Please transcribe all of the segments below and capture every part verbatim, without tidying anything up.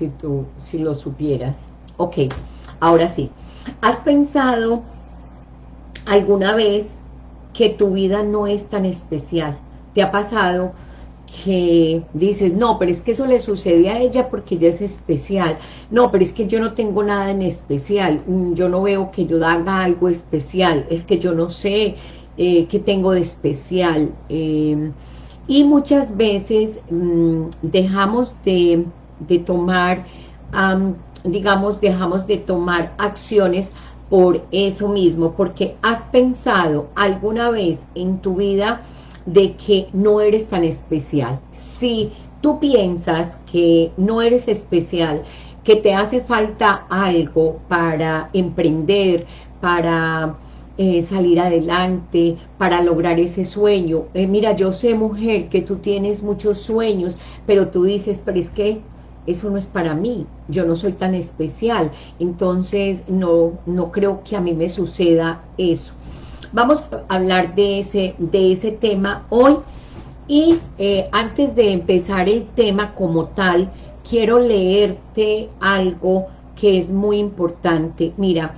si tú, si lo supieras. Ok, ahora sí. ¿Has pensado alguna vez que tu vida no es tan especial? ¿Te ha pasado que dices, no, pero es que eso le sucede a ella porque ella es especial? No, pero es que yo no tengo nada en especial, yo no veo que yo haga algo especial, es que yo no sé eh, qué tengo de especial. Eh, y muchas veces mmm, dejamos de, de tomar, um, digamos, dejamos de tomar acciones por eso mismo, porque has pensado alguna vez en tu vida de que no eres tan especial. Si tú piensas que no eres especial, que te hace falta algo para emprender, para eh, salir adelante, para lograr ese sueño. Eh, mira, yo sé, mujer, que tú tienes muchos sueños, pero tú dices, pero es que eso no es para mí, yo no soy tan especial, entonces no, no creo que a mí me suceda eso. Vamos a hablar de ese, de ese tema hoy, y eh, antes de empezar el tema como tal, quiero leerte algo que es muy importante. Mira,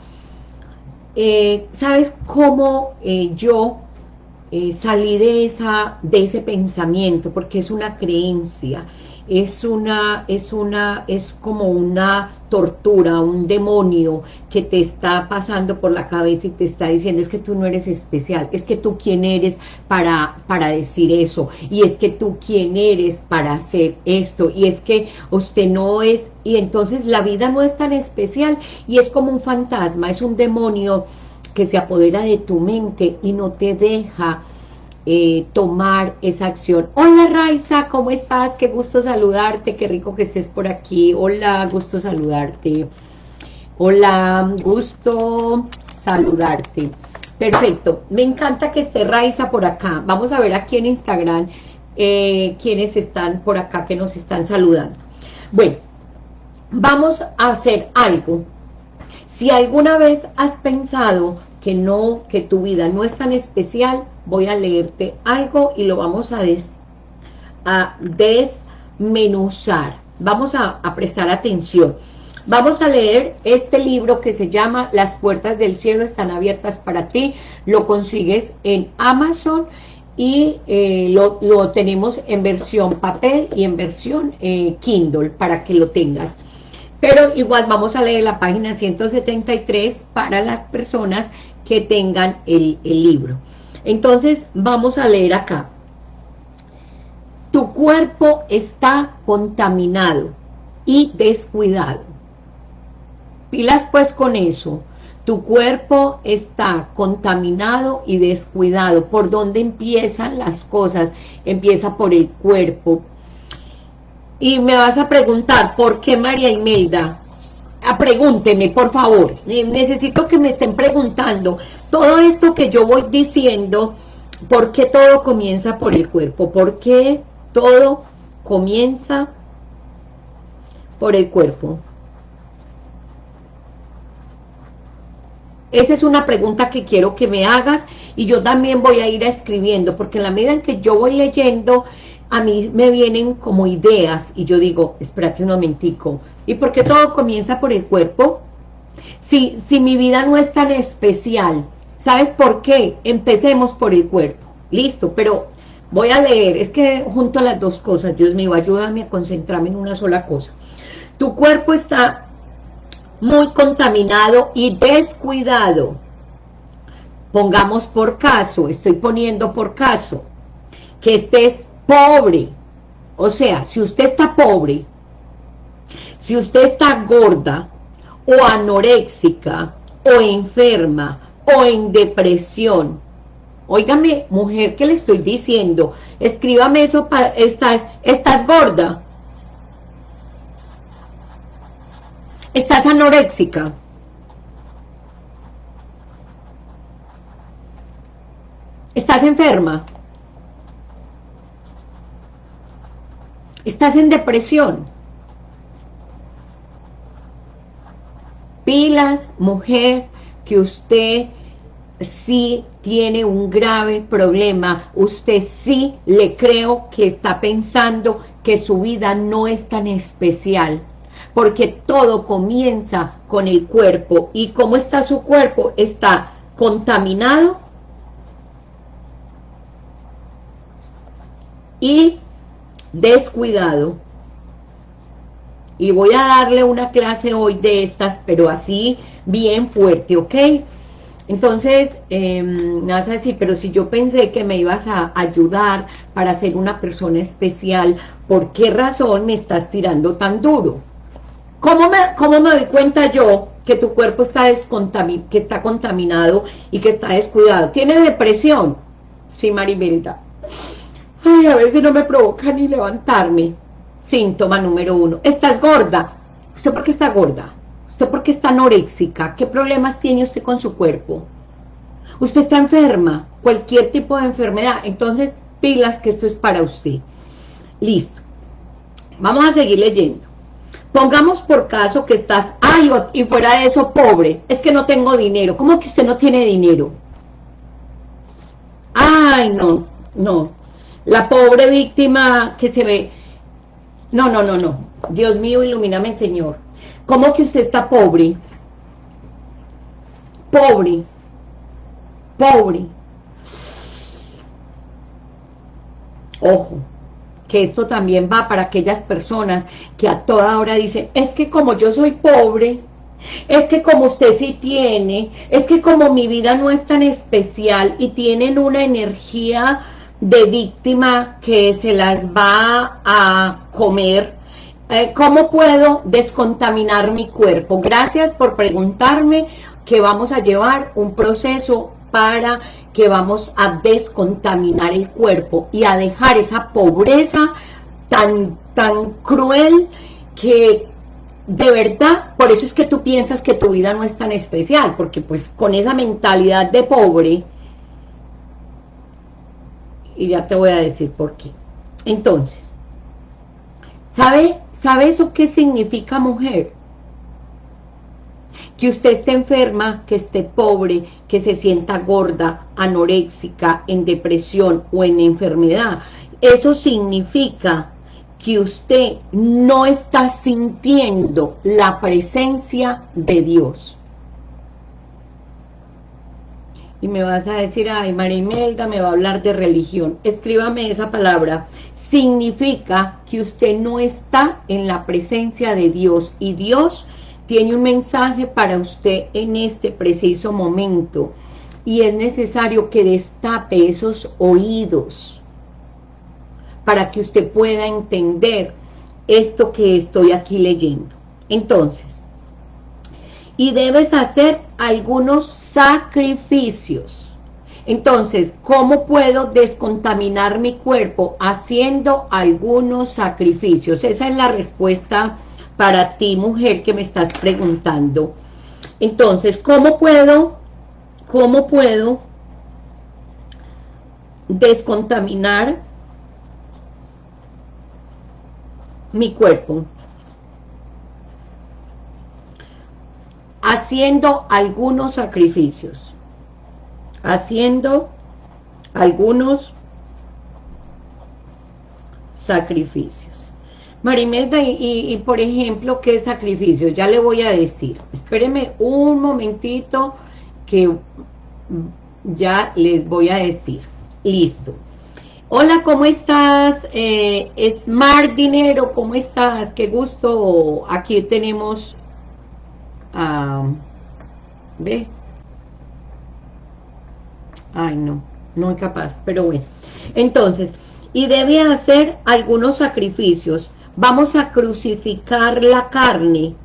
eh, ¿sabes cómo eh, yo eh, salí de, esa, de ese pensamiento? Porque es una creencia, es una, es una, es como una tortura, un demonio que te está pasando por la cabeza y te está diciendo, es que tú no eres especial, es que tú quién eres para, para decir eso, y es que tú quién eres para hacer esto, y es que usted no es, y entonces la vida no es tan especial, y es como un fantasma, es un demonio que se apodera de tu mente y no te deja Eh, tomar esa acción. Hola Raiza, ¿cómo estás? Qué gusto saludarte, qué rico que estés por aquí. Hola, gusto saludarte. Hola, gusto saludarte. Perfecto, me encanta que esté Raiza por acá. Vamos a ver aquí en Instagram eh, quiénes están por acá que nos están saludando. Bueno, vamos a hacer algo. Si alguna vez has pensado que no, que tu vida no es tan especial, voy a leerte algo y lo vamos a, des, a desmenuzar. Vamos a, a prestar atención. Vamos a leer este libro que se llama Las puertas del cielo están abiertas para ti. Lo consigues en Amazon y eh, lo, lo tenemos en versión papel y en versión eh, Kindle para que lo tengas. Pero igual vamos a leer la página ciento setenta y tres para las personas que tengan el, el libro. Entonces vamos a leer acá. Tu cuerpo está contaminado y descuidado. Pilas pues con eso. Tu cuerpo está contaminado y descuidado. ¿Por dónde empiezan las cosas? Empieza por el cuerpo. Y me vas a preguntar, ¿por qué, María Imelda? Ah, pregúnteme, por favor. Eh, necesito que me estén preguntando todo esto que yo voy diciendo. ¿Por qué todo comienza por el cuerpo? ¿Por qué todo comienza por el cuerpo? Esa es una pregunta que quiero que me hagas, y yo también voy a ir escribiendo, porque en la medida en que yo voy leyendo, a mí me vienen como ideas, y yo digo, espérate un momentico, ¿y por qué todo comienza por el cuerpo? Si, si mi vida no es tan especial, ¿sabes por qué? Empecemos por el cuerpo, listo, pero voy a leer, es que junto a las dos cosas, Dios mío, ayúdame a concentrarme en una sola cosa. Tu cuerpo está muy contaminado y descuidado. Pongamos por caso, estoy poniendo por caso, que estés pobre. O sea, si usted está pobre, si usted está gorda, o anoréxica, o enferma, o en depresión, óigame, mujer, ¿qué le estoy diciendo? Escríbame eso, pa, estás, estás gorda, estás anoréxica, estás enferma, estás en depresión. Pilas, mujer, que usted sí tiene un grave problema. Usted sí le creo que está pensando que su vida no es tan especial. porque todo comienza con el cuerpo. ¿Y cómo está su cuerpo? Está contaminado y descuidado. Y voy a darle una clase hoy de estas, pero así bien fuerte, ¿ok? Entonces, eh, me vas a decir, pero si yo pensé que me ibas a ayudar para ser una persona especial, ¿por qué razón me estás tirando tan duro? ¿Cómo me, cómo me doy cuenta yo que tu cuerpo está, descontamin que está contaminado y que está descuidado? ¿Tiene depresión? Sí, Marimelda. Ay, a veces no me provoca ni levantarme. Síntoma número uno. ¿Estás gorda? ¿Usted por qué está gorda? ¿Usted por qué está anoréxica? ¿Qué problemas tiene usted con su cuerpo? ¿Usted está enferma? Cualquier tipo de enfermedad. Entonces, pilas que esto es para usted. Listo. Vamos a seguir leyendo. Pongamos por caso que estás, ay, y fuera de eso, pobre. Es que no tengo dinero. ¿Cómo que usted no tiene dinero? Ay, no, no. La pobre víctima que se ve... No, no, no, no. Dios mío, ilumíname, Señor. ¿Cómo que usted está pobre? Pobre. Pobre. Ojo, que esto también va para aquellas personas que a toda hora dicen, es que como yo soy pobre, es que como usted sí tiene, es que como mi vida no es tan especial, y tienen una energía de víctima que se las va a comer. Eh, ¿Cómo puedo descontaminar mi cuerpo? Gracias por preguntarme, que vamos a llevar un proceso para que vamos a descontaminar el cuerpo y a dejar esa pobreza tan, tan cruel que de verdad, por eso es que tú piensas que tu vida no es tan especial, porque pues con esa mentalidad de pobre, y ya te voy a decir por qué. Entonces, ¿sabe, ¿sabe eso qué significa, mujer? Que usted esté enferma, que esté pobre, que se sienta gorda, anoréxica, en depresión o en enfermedad. Eso significa que usted no está sintiendo la presencia de Dios. Y me vas a decir, ay, Marimelda me va a hablar de religión. Escríbame esa palabra. Significa que usted no está en la presencia de Dios, y Dios tiene un mensaje para usted en este preciso momento, y es necesario que destape esos oídos para que usted pueda entender esto que estoy aquí leyendo. Entonces, y debes hacer algunos sacrificios. Entonces, ¿cómo puedo descontaminar mi cuerpo? Haciendo algunos sacrificios. Esa es la respuesta para ti, mujer, que me estás preguntando. Entonces, ¿cómo puedo, cómo puedo descontaminar mi cuerpo? Haciendo algunos sacrificios. Haciendo algunos sacrificios. Marimelda, y, y, y por ejemplo, ¿qué sacrificios? Ya le voy a decir. Espéreme un momentito que ya les voy a decir. Listo. Hola, ¿cómo estás? Eh, Smart Dinero, ¿cómo estás? Qué gusto. Aquí tenemos... Uh, ¿ve? Ay, no, no es capaz, pero bueno. Entonces, y debe hacer algunos sacrificios. Vamos a crucificar la carne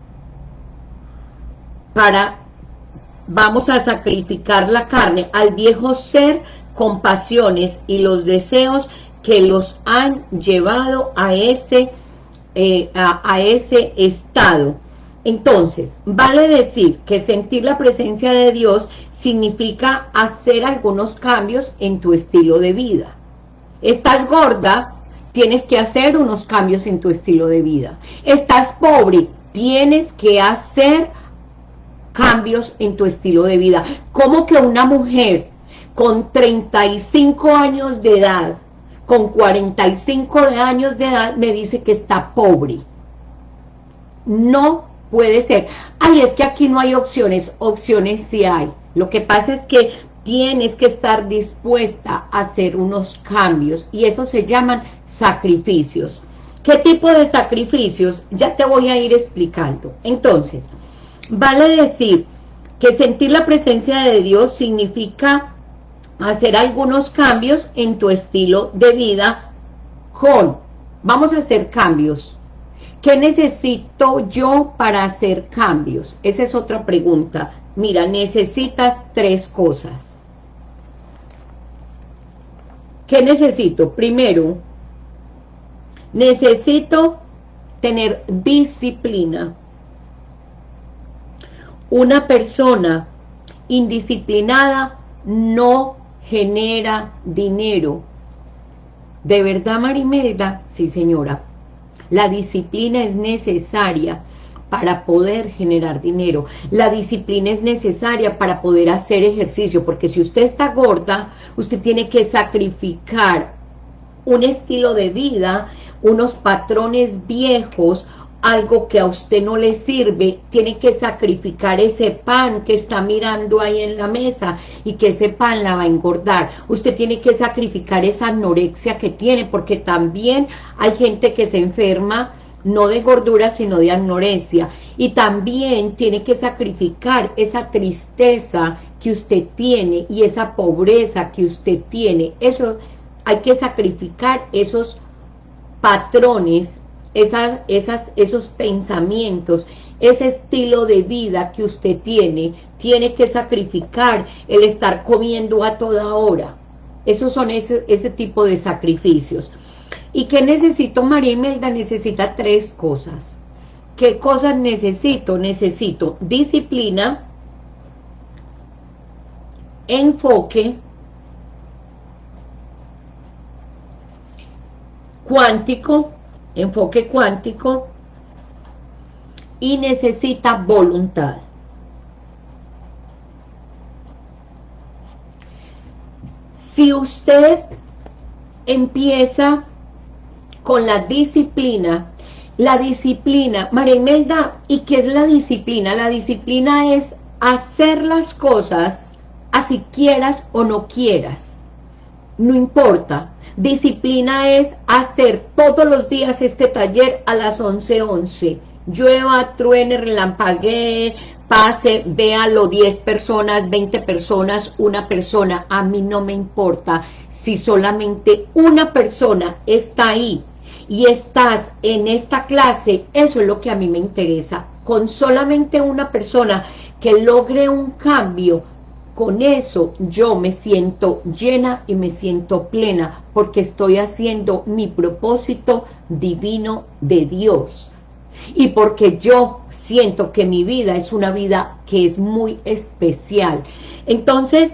para, vamos a sacrificar la carne al viejo ser con pasiones y los deseos que los han llevado a ese, eh, a, a ese estado. Entonces, vale decir que sentir la presencia de Dios significa hacer algunos cambios en tu estilo de vida. Estás gorda, tienes que hacer unos cambios en tu estilo de vida. Estás pobre, tienes que hacer cambios en tu estilo de vida. ¿Cómo que una mujer con treinta y cinco años de edad, con cuarenta y cinco años de edad, me dice que está pobre? No puede ser. Ay, es que aquí no hay opciones. Opciones sí hay. Lo que pasa es que tienes que estar dispuesta a hacer unos cambios y eso se llaman sacrificios. ¿Qué tipo de sacrificios? Ya te voy a ir explicando. Entonces, vale decir que sentir la presencia de Dios significa hacer algunos cambios en tu estilo de vida con, vamos a hacer cambios. ¿Qué necesito yo para hacer cambios? Esa es otra pregunta. Mira, necesitas tres cosas. ¿Qué necesito? Primero, necesito tener disciplina. Una persona indisciplinada no genera dinero. ¿De verdad, Marimelda? Sí, señora. La disciplina es necesaria para poder generar dinero. La disciplina es necesaria para poder hacer ejercicio, porque si usted está gorda, usted tiene que sacrificar un estilo de vida, unos patrones viejos, algo que a usted no le sirve, tiene que sacrificar ese pan que está mirando ahí en la mesa y que ese pan la va a engordar. Usted tiene que sacrificar esa anorexia que tiene, porque también hay gente que se enferma no de gordura, sino de anorexia. Y también tiene que sacrificar esa tristeza que usted tiene y esa pobreza que usted tiene. Eso hay que sacrificar esos patrones, esas, esas, esos pensamientos, ese estilo de vida que usted tiene. Tiene que sacrificar el estar comiendo a toda hora. Esos son ese, ese tipo de sacrificios. ¿Y qué necesito, María Imelda? Necesita tres cosas. ¿Qué cosas necesito? Necesito disciplina, enfoque, cuántico, enfoque cuántico, y necesita voluntad. Si usted empieza con la disciplina, la disciplina, María Imelda, ¿y qué es la disciplina? La disciplina es hacer las cosas así quieras o no quieras, no importa. Disciplina es hacer todos los días este taller a las once once, llueva, truene, relampaguee, pase, véalo, diez personas, veinte personas, una persona, a mí no me importa. Si solamente una persona está ahí y estás en esta clase, eso es lo que a mí me interesa. Con solamente una persona que logre un cambio, con eso yo me siento llena y me siento plena, porque estoy haciendo mi propósito divino de Dios. Y porque yo siento que mi vida es una vida que es muy especial. Entonces,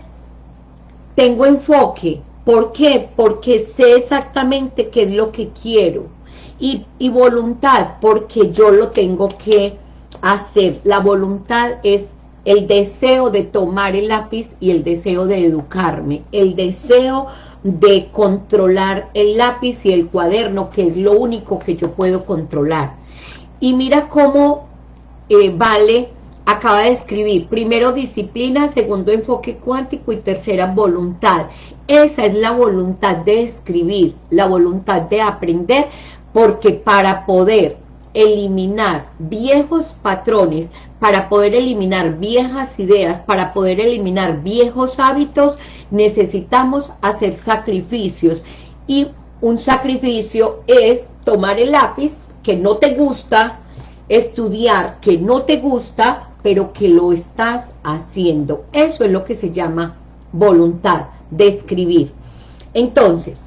tengo enfoque. ¿Por qué? Porque sé exactamente qué es lo que quiero. Y, y voluntad, porque yo lo tengo que hacer. La voluntad es el deseo de tomar el lápiz y el deseo de educarme. El deseo de controlar el lápiz y el cuaderno, que es lo único que yo puedo controlar. Y mira cómo eh, Vale acaba de escribir, primero disciplina, segundo enfoque cuántico y tercera voluntad. Esa es la voluntad de escribir, la voluntad de aprender, porque para poder eliminar viejos patrones, para poder eliminar viejas ideas, para poder eliminar viejos hábitos, necesitamos hacer sacrificios. Y un sacrificio es tomar el lápiz, que no te gusta, estudiar que no te gusta, pero que lo estás haciendo. Eso es lo que se llama voluntad de escribir. Entonces,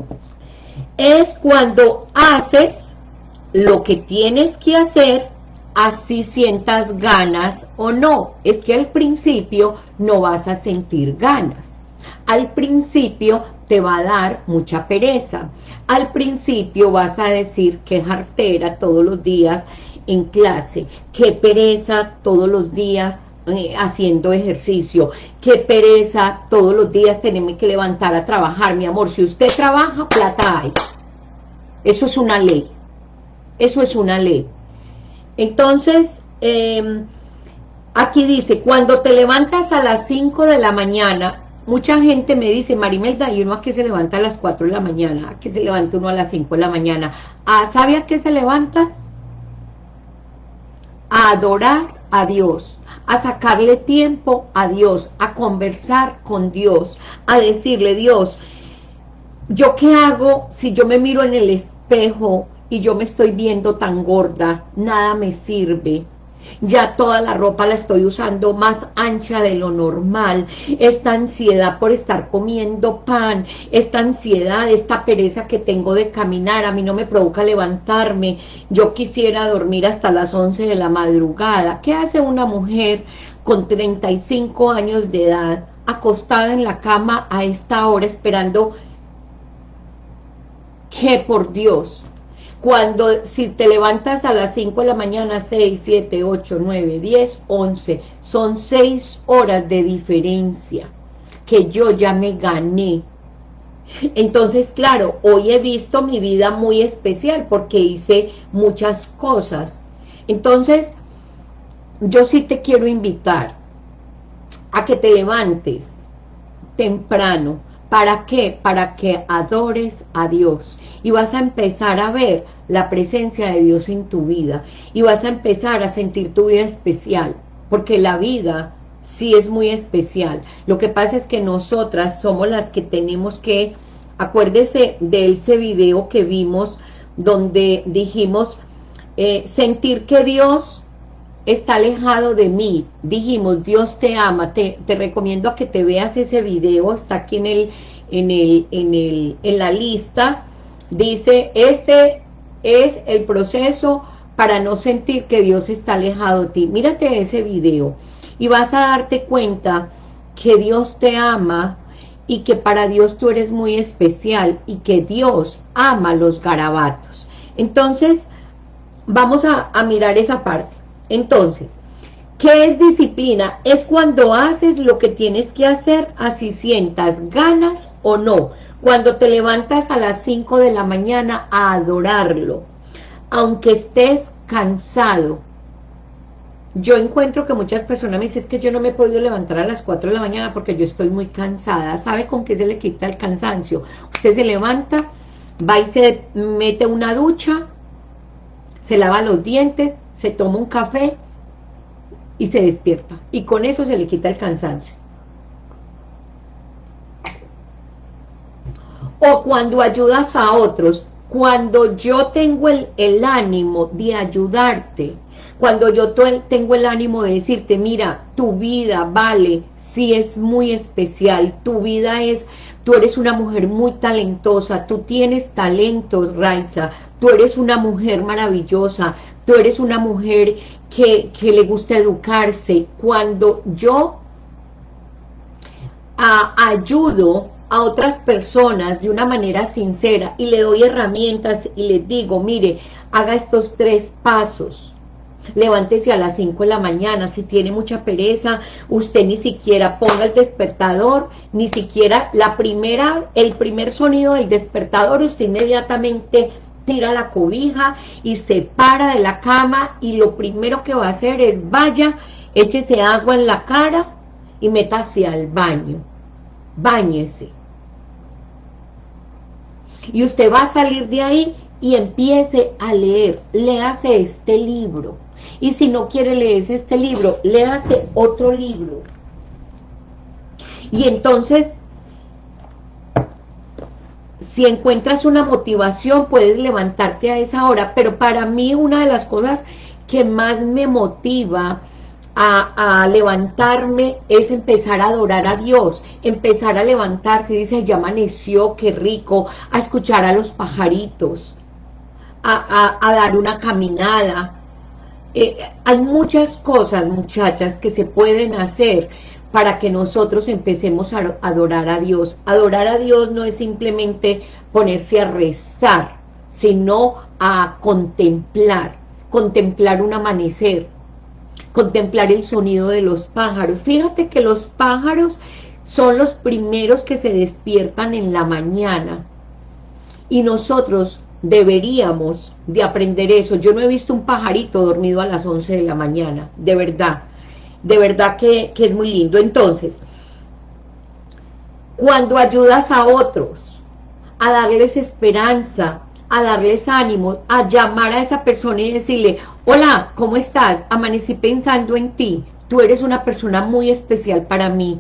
es cuando haces lo que tienes que hacer, así sientas ganas o no. Es que al principio no vas a sentir ganas. Al principio te va a dar mucha pereza. Al principio vas a decir que jartera todos los días en clase, qué pereza todos los días eh, haciendo ejercicio, qué pereza todos los días tenerme que levantar a trabajar. Mi amor, si usted trabaja, plata hay. Eso es una ley. Eso es una ley. Entonces, eh, aquí dice, cuando te levantas a las cinco de la mañana, mucha gente me dice, Marimelda, ¿y uno a qué se levanta a las cuatro de la mañana? ¿A qué se levanta uno a las cinco de la mañana? ¿Ah, ¿sabe a qué se levanta? A adorar a Dios, a sacarle tiempo a Dios, a conversar con Dios, a decirle, Dios, ¿yo qué hago si yo me miro en el espejo y yo me estoy viendo tan gorda? Nada me sirve. Ya toda la ropa la estoy usando más ancha de lo normal. Esta ansiedad por estar comiendo pan, esta ansiedad, esta pereza que tengo de caminar, a mí no me provoca levantarme. Yo quisiera dormir hasta las once de la madrugada. ¿Qué hace una mujer con treinta y cinco años de edad acostada en la cama a esta hora esperando que, por Dios, cuando si te levantas a las cinco de la mañana, seis, siete, ocho, nueve, diez, once, son seis horas de diferencia que yo ya me gané? Entonces, claro, hoy he visto mi vida muy especial porque hice muchas cosas. Entonces, yo sí te quiero invitar a que te levantes temprano. ¿Para qué? Para que adores a Dios. Y vas a empezar a ver la presencia de Dios en tu vida. Y vas a empezar a sentir tu vida especial. Porque la vida sí es muy especial. Lo que pasa es que nosotras somos las que tenemos que... Acuérdese de ese video que vimos donde dijimos eh, sentir que Dios está alejado de mí. Dijimos, Dios te ama. Te, te recomiendo a que te veas ese video. Está aquí en el, en el, en el, en la lista. Dice, este es el proceso para no sentir que Dios está alejado de ti. Mírate ese video y vas a darte cuenta que Dios te ama y que para Dios tú eres muy especial y que Dios ama los garabatos. Entonces, vamos a, a mirar esa parte. Entonces, ¿qué es disciplina? Es cuando haces lo que tienes que hacer, así sientas ganas o no. Cuando te levantas a las cinco de la mañana a adorarlo, aunque estés cansado. Yo encuentro que muchas personas me dicen, es que yo no me he podido levantar a las cuatro de la mañana porque yo estoy muy cansada. ¿Sabe con qué se le quita el cansancio? Usted se levanta, va y se mete una ducha, se lava los dientes, se toma un café y se despierta. Y con eso se le quita el cansancio. O cuando ayudas a otros, cuando yo tengo el, el ánimo de ayudarte, cuando yo tengo el ánimo de decirte, mira, tu vida vale, sí es muy especial, tu vida es, tú eres una mujer muy talentosa, tú tienes talentos, Raiza, tú eres una mujer maravillosa, tú eres una mujer que, que le gusta educarse. Cuando yo a, ayudo a otras personas de una manera sincera y le doy herramientas y les digo, mire, haga estos tres pasos, levántese a las cinco de la mañana, si tiene mucha pereza, usted ni siquiera ponga el despertador, ni siquiera la primera, el primer sonido del despertador, usted inmediatamente tira la cobija y se para de la cama y lo primero que va a hacer es vaya, échese agua en la cara y métase al baño, báñese. Y usted va a salir de ahí y empiece a leer, léase este libro. Y si no quiere leerse este libro, léase otro libro. Y entonces, si encuentras una motivación, puedes levantarte a esa hora. Pero para mí una de las cosas que más me motiva a, a levantarme es empezar a adorar a Dios, empezar a levantarse, dice, ya amaneció, qué rico, a escuchar a los pajaritos, a, a, a dar una caminada. Eh, hay muchas cosas, muchachas, que se pueden hacer para que nosotros empecemos a adorar a Dios. Adorar a Dios no es simplemente ponerse a rezar, sino a contemplar, contemplar un amanecer, contemplar el sonido de los pájaros. Fíjate que los pájaros son los primeros que se despiertan en la mañana y nosotros deberíamos de aprender eso. Yo no he visto un pajarito dormido a las once de la mañana, de verdad, de verdad que, que es muy lindo. Entonces, cuando ayudas a otros, a darles esperanza, a darles ánimo, a llamar a esa persona y decirle, hola, ¿cómo estás? Amanecí pensando en ti, tú eres una persona muy especial para mí.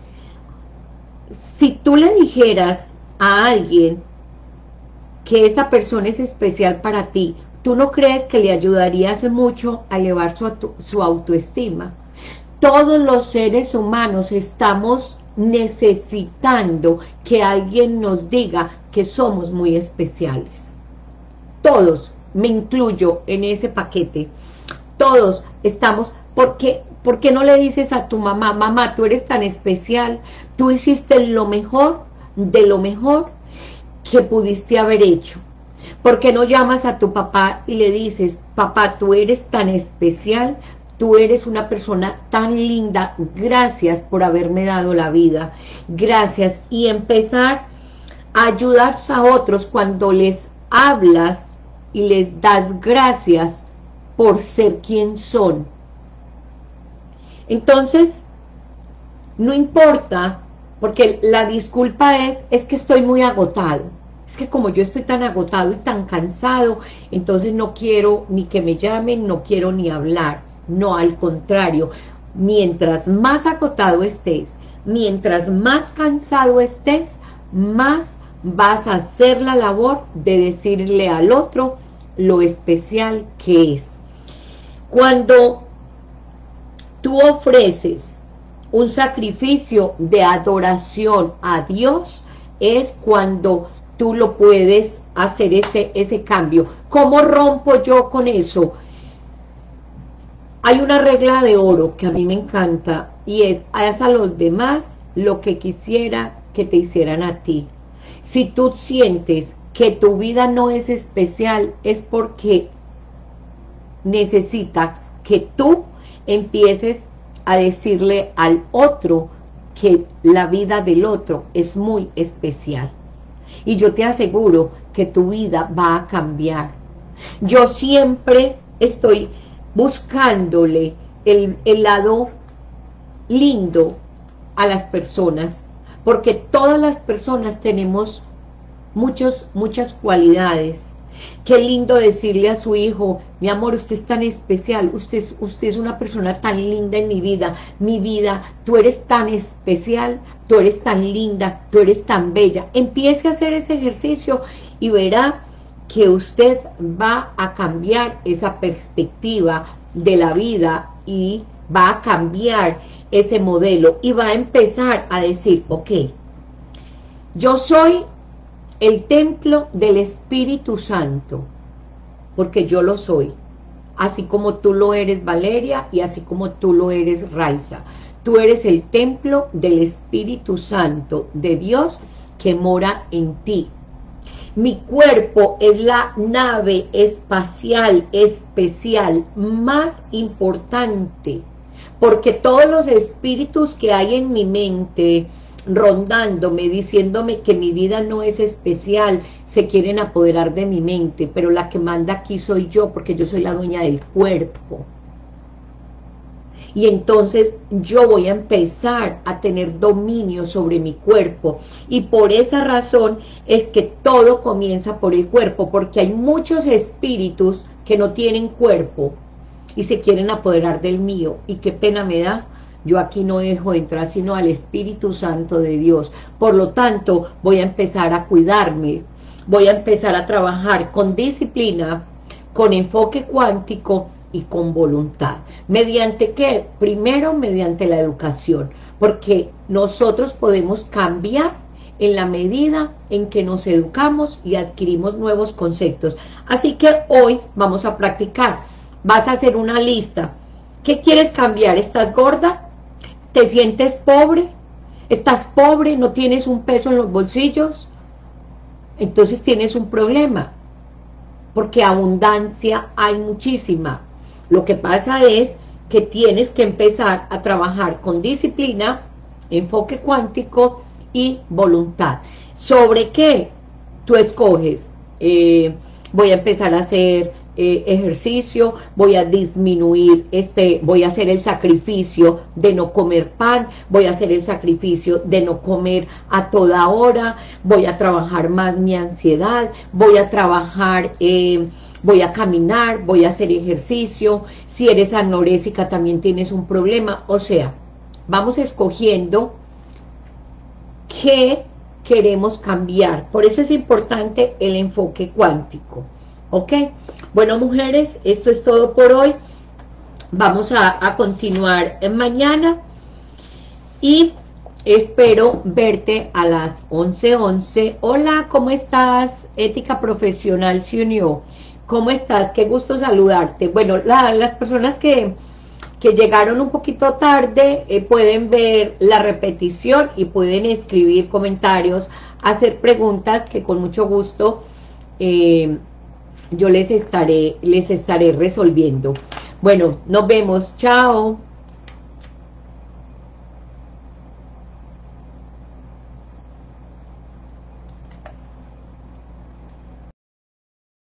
Si tú le dijeras a alguien que esa persona es especial para ti, ¿tú no crees que le ayudarías mucho a elevar su, su autoestima? Todos los seres humanos estamos necesitando que alguien nos diga que somos muy especiales. Todos, me incluyo en ese paquete, todos estamos, porque, ¿por qué no le dices a tu mamá, mamá, tú eres tan especial, tú hiciste lo mejor, de lo mejor que pudiste haber hecho? ¿Por qué no llamas a tu papá y le dices, papá, tú eres tan especial, tú eres una persona tan linda, gracias por haberme dado la vida, gracias, y empezar a ayudar a otros cuando les hablas y les das gracias por ser quien son. Entonces, no importa, porque la disculpa es, es que estoy muy agotado, es que como yo estoy tan agotado y tan cansado, entonces no quiero ni que me llamen, no quiero ni hablar. No, al contrario, mientras más agotado estés, mientras más cansado estés, más vas a hacer la labor de decirle al otro lo especial que es. Cuando tú ofreces un sacrificio de adoración a Dios, es cuando tú lo puedes hacer ese, ese cambio. ¿Cómo rompo yo con eso? Hay una regla de oro que a mí me encanta, y es, haz a los demás lo que quisiera que te hicieran a ti. Si tú sientes que tu vida no es especial, es porque necesitas que tú empieces a decirle al otro que la vida del otro es muy especial. Y yo te aseguro que tu vida va a cambiar. Yo siempre estoy buscándole el, el lado lindo a las personas, porque todas las personas tenemos muchos, muchas cualidades. Qué lindo decirle a su hijo, mi amor, usted es tan especial, usted es, usted es una persona tan linda en mi vida, mi vida, tú eres tan especial, tú eres tan linda, tú eres tan bella. Empiece a hacer ese ejercicio y verá que usted va a cambiar esa perspectiva de la vida y va a cambiar ese modelo y va a empezar a decir, ok, yo soy el templo del Espíritu Santo, porque yo lo soy, así como tú lo eres, Valeria, y así como tú lo eres, Raiza. Tú eres el templo del Espíritu Santo de Dios que mora en ti. Mi cuerpo es la nave espacial especial más importante, porque todos los espíritus que hay en mi mente, rondándome, diciéndome que mi vida no es especial, se quieren apoderar de mi mente, pero la que manda aquí soy yo, porque yo soy la dueña del cuerpo. Y entonces yo voy a empezar a tener dominio sobre mi cuerpo, y por esa razón es que todo comienza por el cuerpo, porque hay muchos espíritus que no tienen cuerpo y se quieren apoderar del mío, y qué pena me da. Yo aquí no dejo entrar sino al Espíritu Santo de Dios. Por lo tanto, voy a empezar a cuidarme, voy a empezar a trabajar con disciplina, con enfoque cuántico y con voluntad. ¿Mediante qué? Primero, mediante la educación, porque nosotros podemos cambiar en la medida en que nos educamos y adquirimos nuevos conceptos. Así que hoy vamos a practicar. Vas a hacer una lista. ¿Qué quieres cambiar? ¿Estás gorda? ¿Te sientes pobre? ¿Estás pobre? ¿No tienes un peso en los bolsillos? Entonces tienes un problema, porque abundancia hay muchísima. Lo que pasa es que tienes que empezar a trabajar con disciplina, enfoque cuántico y voluntad. ¿Sobre qué? Tú escoges. Eh, voy a empezar a hacer eh, ejercicio, voy a disminuir, este, voy a hacer el sacrificio de no comer pan, voy a hacer el sacrificio de no comer a toda hora, voy a trabajar más mi ansiedad, voy a trabajar, eh, voy a caminar, voy a hacer ejercicio. Si eres anorésica también tienes un problema. O sea, vamos escogiendo qué queremos cambiar. Por eso es importante el enfoque cuántico. ¿Ok? Bueno, mujeres, esto es todo por hoy. Vamos a, a continuar mañana. Y espero verte a las once once. Hola, ¿cómo estás? Ética Profesional se unió. ¿Cómo estás? Qué gusto saludarte. Bueno, la, las personas que... que llegaron un poquito tarde, eh, pueden ver la repetición y pueden escribir comentarios, hacer preguntas que con mucho gusto eh, yo les estaré, les estaré resolviendo. Bueno, nos vemos, chao.